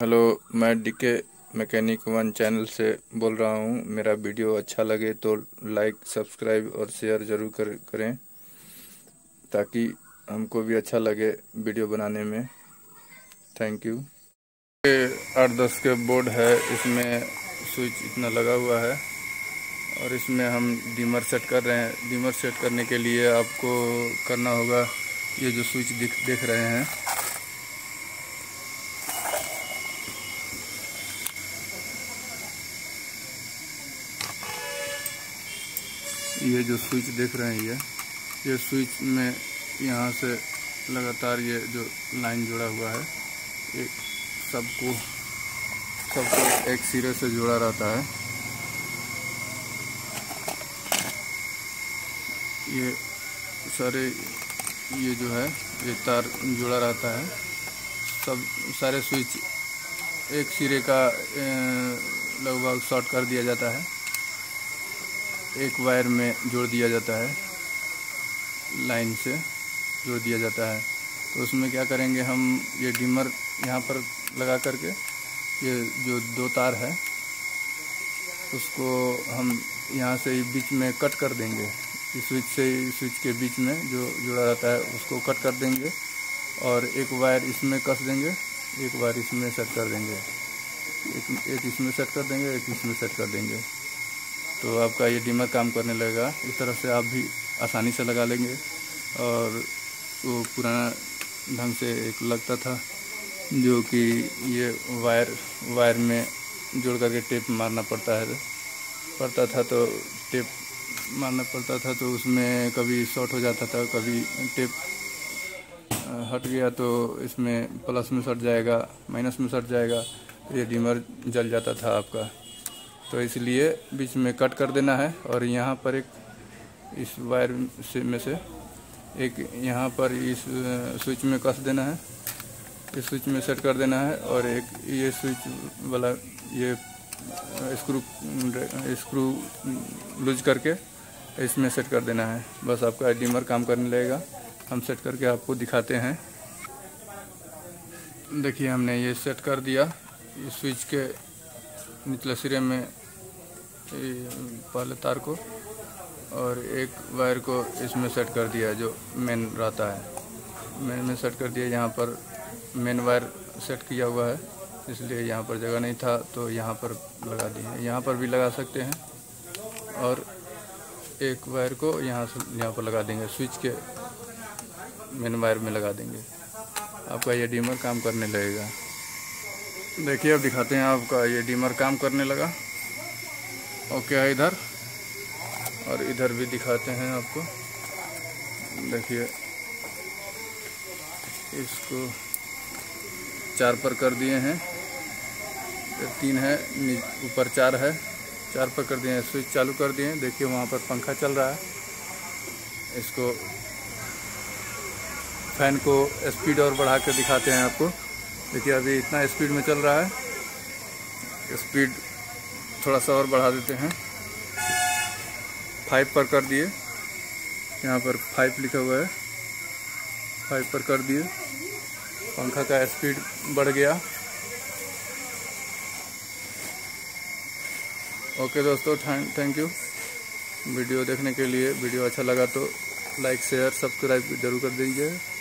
Hello, मैं DK mechanic one channel से बोल रहा हूँ। मेरा वीडियो अच्छा लगे तो लाइक, सब्सक्राइब और शेयर ज़रूर करें ताकि हमको भी अच्छा लगे वीडियो बनाने में। Thank you. ये 8-10 के बोर्ड है, इसमें स्विच इतना लगा हुआ है और इसमें हम डिमर सेट कर रहे हैं। डिमर सेट करने के लिए आपको करना होगा, ये जो स्विच देख रहे हैं, ये जो स्विच देख रहे हैं, ये स्विच में यहाँ से लगातार ये जो लाइन जुड़ा हुआ है, ये सबको एक सिरे से जुड़ा रहता है। ये सारे ये जो है ये तार जुड़ा रहता है। सारे स्विच एक सिरे का लगभग शॉर्ट कर दिया जाता है, एक वायर में जोड़ दिया जाता है, लाइन से जोड़ दिया जाता है। तो उसमें क्या करेंगे हम, ये डिमर यहाँ पर लगा करके ये जो 2 तार है उसको हम यहाँ से बीच में कट कर देंगे। इस स्विच के बीच में जो जुड़ा रहता है उसको कट कर देंगे और एक वायर इसमें कस देंगे, एक वायर इसमें सेट कर देंगे, एक इसमें सेट कर देंगे, एक इसमें सेट कर देंगे। तो आपका ये डिमर काम करने लगेगा। इस तरह से आप भी आसानी से लगा लेंगे। और वो पुराना ढंग से एक लगता था जो कि ये वायर में जोड़ करके टेप मारना पड़ता था, तो टेप मारना पड़ता था, तो उसमें कभी शॉर्ट हो जाता था, कभी टेप हट गया तो इसमें प्लस में सट जाएगा, माइनस में सट जाएगा, तो ये डिमर जल जाता था आपका। तो इसलिए बीच में कट कर देना है और यहाँ पर एक इस वायर में से एक यहाँ पर इस स्विच में कस देना है, इस स्विच में सेट कर देना है, और एक ये स्विच वाला ये स्क्रू लूज करके इसमें सेट कर देना है। बस आपका डिमर काम करने लगेगा। हम सेट करके आपको दिखाते हैं। देखिए, हमने ये सेट कर दिया। इस स्विच के निचले सिरे में पहले तार को और एक वायर को इसमें सेट कर दिया, जो मेन रहता है, मेन में सेट कर दिया। यहाँ पर मेन वायर सेट किया हुआ है, इसलिए यहाँ पर जगह नहीं था तो यहाँ पर लगा दिए। यहाँ पर भी लगा सकते हैं और एक वायर को यहाँ पर लगा देंगे, स्विच के मेन वायर में लगा देंगे। आपका ये डिमर काम करने लगेगा। देखिए, अब दिखाते हैं आपका ये डिमर काम करने लगा। ओके है इधर, और इधर भी दिखाते हैं आपको। देखिए, इसको 4 पर कर दिए हैं, 3 है, ऊपर 4 है, 4 पर कर दिए हैं। स्विच चालू कर दिए हैं। देखिए, वहाँ पर पंखा चल रहा है। इसको फैन को स्पीड और बढ़ा कर दिखाते हैं आपको। देखिए, अभी इतना स्पीड में चल रहा है, स्पीड थोड़ा सा और बढ़ा देते हैं। 5 पर कर दिए, यहाँ पर 5 लिखा हुआ है, 5 पर कर दिए। पंखा का स्पीड बढ़ गया। ओके दोस्तों, थैंक यू वीडियो देखने के लिए। वीडियो अच्छा लगा तो लाइक, शेयर, सब्सक्राइब जरूर कर दीजिए।